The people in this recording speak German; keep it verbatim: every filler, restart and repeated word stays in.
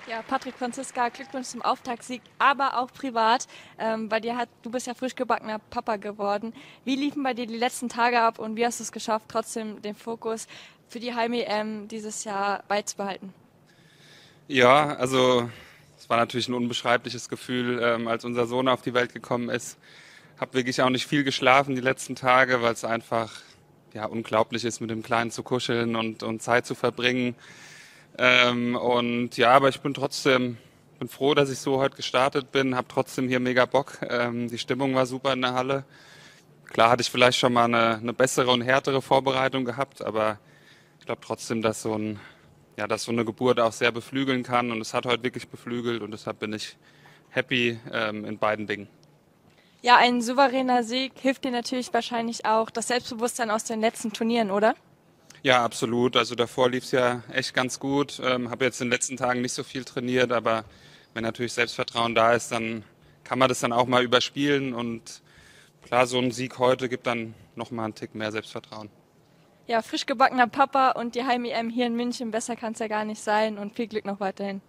Ja, Patrick Franziska, Glückwunsch zum Auftaktsieg, aber auch privat. Ähm, bei dir hat, du bist ja frisch gebackener Papa geworden. Wie liefen bei dir die letzten Tage ab und wie hast du es geschafft, trotzdem den Fokus für die Heim-E M dieses Jahr beizubehalten? Ja, also es war natürlich ein unbeschreibliches Gefühl, ähm, als unser Sohn auf die Welt gekommen ist. Hab wirklich auch nicht viel geschlafen die letzten Tage, weil es einfach ja unglaublich ist, mit dem Kleinen zu kuscheln und, und Zeit zu verbringen. Ähm, und ja, aber ich bin trotzdem bin froh, dass ich so heute gestartet bin. Hab trotzdem hier mega Bock. Ähm, die Stimmung war super in der Halle. Klar hatte ich vielleicht schon mal eine, eine bessere und härtere Vorbereitung gehabt, aber ich glaube trotzdem, dass so ein ja, dass so eine Geburt auch sehr beflügeln kann und es hat heute wirklich beflügelt und deshalb bin ich happy ähm, in beiden Dingen. Ja, ein souveräner Sieg hilft dir natürlich wahrscheinlich auch das Selbstbewusstsein aus den letzten Turnieren, oder? Ja, absolut. Also davor lief es ja echt ganz gut. Ähm, habe jetzt in den letzten Tagen nicht so viel trainiert, aber wenn natürlich Selbstvertrauen da ist, dann kann man das dann auch mal überspielen und klar, so ein Sieg heute gibt dann nochmal einen Tick mehr Selbstvertrauen. Ja, frisch gebackener Papa und die Heim-E M hier in München, besser kann es ja gar nicht sein und viel Glück noch weiterhin.